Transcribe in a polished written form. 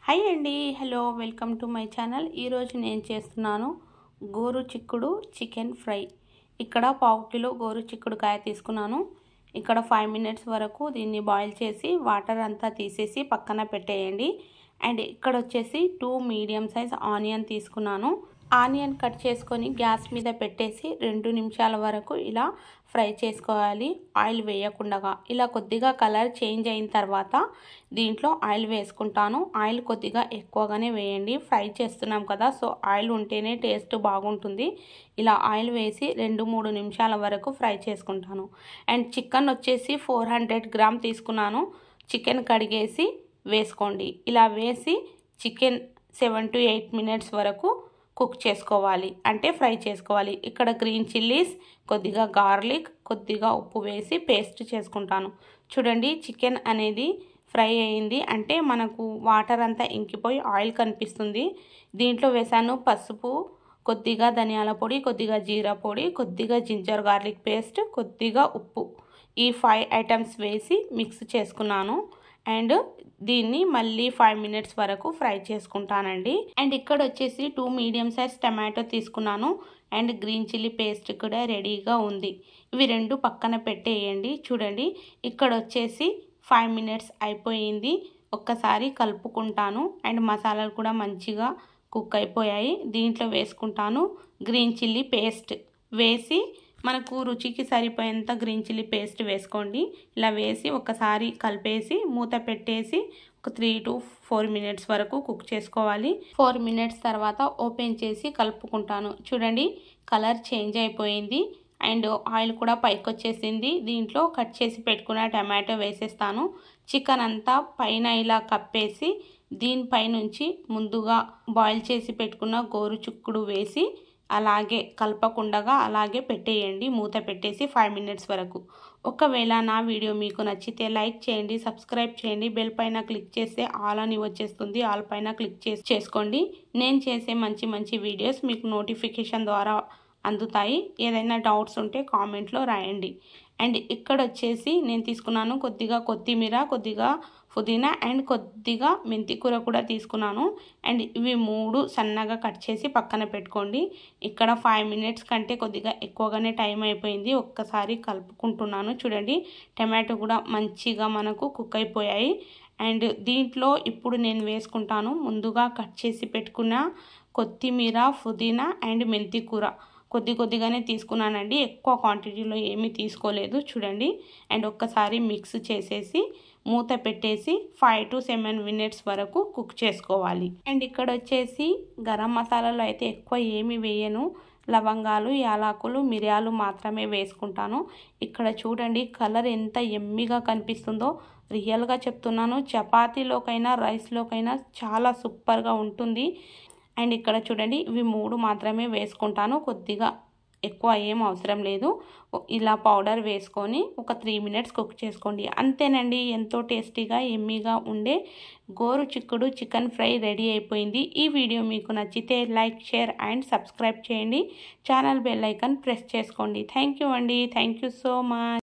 Hi అండి, hello, welcome to my channel. ఈరోజు నేను చేస్తున్నాను గోరు చిక్కుడు చికెన్ ఫ్రై. ఇక్కడ 1/2 కిలో గోరు చిక్కుడుకాయ తీసుకున్నాను. ఇక్కడ 5 మినిట్స్ వరకు దీన్ని బాయిల్ చేసి వాటర్ అంతా తీసేసి పక్కన పెట్టేయండి. అండ్ ఇక్కడ వచ్చేసి 2 మీడియం సైజ్ ఆనియన్ తీసుకున్నాను. ఆనియన్ కట్ చేసుకొని గ్యాస్ మీద పెట్టేసి 2 నిమిషాల వరకు ఇలా ఫ్రై చేసుకోవాలి, ఆయిల్ వేయకుండా. ఇలా కొద్దిగా కలర్ చేంజ్ అయిన తర్వాత దీంట్లో ఆయిల్ వేసుకుంటాను. ఆయిల్ కొద్దిగా ఎక్కువగానే వేయండి, ఫ్రై చేస్తున్నాం కదా, సో ఆయిల్ ఉంటేనే టేస్ట్ బాగుంటుంది. ఇలా ఆయిల్ వేసి 2-3 నిమిషాల వరకు ఫ్రై చేసుకుంటాను. అండ్ చికెన్ వచ్చేసి 400 గ్రామ్ తీసుకున్నాను. చికెన్ కడిగేసి వేసుకోండి. ఇలా వేసి చికెన్ 7 to 8 మినిట్స్ వరకు కుక్ చేసుకోవాలి, అంటే ఫ్రై చేసుకోవాలి. ఇక్కడ గ్రీన్ చిల్లీస్, కొద్దిగా గార్లిక్, కొద్దిగా ఉప్పు వేసి పేస్ట్ చేసుకుంటాను. చూడండి, చికెన్ అనేది ఫ్రై అయింది అంటే మనకు వాటర్ అంతా ఇంకిపోయి ఆయిల్ కనిపిస్తుంది. దీంట్లో వేసాను పసుపు, కొద్దిగా ధనియాల పొడి, కొద్దిగా జీరా పొడి, కొద్దిగా జింజర్ గార్లిక్ పేస్ట్, కొద్దిగా ఉప్పు. ఈ 5 ఐటమ్స్ వేసి మిక్స్ చేసుకున్నాను. అండ్ దీన్ని మళ్ళీ 5 మినిట్స్ వరకు ఫ్రై చేసుకుంటానండి. అండ్ ఇక్కడ వచ్చేసి 2 మీడియం సైజ్ టమాటో తీసుకున్నాను. అండ్ గ్రీన్ చిల్లీ పేస్ట్ కూడా రెడీగా ఉంది. ఇవి 2 పక్కన పెట్టేయండి. చూడండి, ఇక్కడ వచ్చేసి 5 మినిట్స్ అయిపోయింది. ఒక్కసారి కలుపుకుంటాను. అండ్ మసాలాలు కూడా మంచిగా కుక్ అయిపోయాయి. దీంట్లో వేసుకుంటాను గ్రీన్ చిల్లీ పేస్ట్. వేసి మనకు రుచికి సరిపోయేంత గ్రీన్ చిల్లీ పేస్ట్ వేసుకోండి. ఇలా వేసి ఒకసారి కలిపేసి మూత పెట్టేసి ఒక 3 to 4 మినిట్స్ వరకు కుక్ చేసుకోవాలి. 4 మినిట్స్ తర్వాత ఓపెన్ చేసి కలుపుకుంటాను. చూడండి, కలర్ చేంజ్ అయిపోయింది అండ్ ఆయిల్ కూడా పైకి వచ్చేసింది. దీంట్లో కట్ చేసి పెట్టుకున్న టమాటో వేసేస్తాను. చికెన్ అంతా పైన ఇలా కప్పేసి దీనిపై నుంచి ముందుగా బాయిల్ చేసి పెట్టుకున్న గోరు చిక్కుడు వేసి అలాగే కలపకుండా అలాగే పెట్టేయండి, మూత పెట్టేసి 5 మినిట్స్ వరకు. ఒకవేళ నా వీడియో మీకు నచ్చితే లైక్ చేయండి, సబ్స్క్రైబ్ చేయండి, బెల్ పైన క్లిక్ చేస్తే ఆల్ అని వచ్చేస్తుంది. ఆల్ పైన క్లిక్ చేసుకోండి. నేను చేసే మంచి మంచి వీడియోస్ మీకు నోటిఫికేషన్ ద్వారా అందుతాయి. ఏదైనా డౌట్స్ ఉంటే కామెంట్లో రాయండి. అండ్ ఇక్కడ వచ్చేసి నేను తీసుకున్నాను కొద్దిగా కొత్తిమీర, కొద్దిగా పుదీనా అండ్ కొద్దిగా మెంతి కూర కూడా తీసుకున్నాను. అండ్ ఇవి 3 సన్నగా కట్ చేసి పక్కన పెట్టుకోండి. ఇక్కడ 5 మినిట్స్ కంటే కొద్దిగా ఎక్కువగానే టైం అయిపోయింది. ఒక్కసారి కలుపుకుంటున్నాను. చూడండి, టమాటో కూడా మంచిగా మనకు కుక్ అయిపోయాయి. అండ్ దీంట్లో ఇప్పుడు నేను వేసుకుంటాను ముందుగా కట్ చేసి పెట్టుకున్న కొత్తిమీర, పుదీనా అండ్ మెంతి కూర. కొద్దిగానే తీసుకున్నానండి, ఎక్కువ క్వాంటిటీలో ఏమీ తీసుకోలేదు. చూడండి, అండ్ ఒక్కసారి మిక్స్ చేసేసి మూత పెట్టేసి 5 to 7 మినిట్స్ వరకు కుక్ చేసుకోవాలి. అండ్ ఇక్కడ వచ్చేసి గరం మసాలాలో అయితే ఎక్కువ ఏమి వేయను. లవంగాలు, యాలకులు, మిరియాలు మాత్రమే వేసుకుంటాను. ఇక్కడ చూడండి, కలర్ ఎంత యమ్మీగా కనిపిస్తుందో. రియల్గా చెప్తున్నాను, చపాతీలోకైనా రైస్లోకైనా చాలా సూపర్గా ఉంటుంది. అండ్ ఇక్కడ చూడండి, ఇవి 3 మాత్రమే వేసుకుంటాను. కొద్దిగా ఎక్కువ ఏం అవసరం లేదు. ఇలా పౌడర్ వేసుకొని ఒక 3 మినిట్స్ కుక్ చేసుకోండి. అంతేనండి, ఎంతో టేస్టీగా యమ్మీగా ఉండే గోరు చిక్కుడు చికెన్ ఫ్రై రెడీ అయిపోయింది. ఈ వీడియో మీకు నచ్చితే లైక్, షేర్ అండ్ సబ్స్క్రైబ్ చేయండి. ఛానల్ బెల్ ఐకాన్ ప్రెస్ చేసుకోండి. థ్యాంక్ యూ అండి, థ్యాంక్ యూ సో మచ్.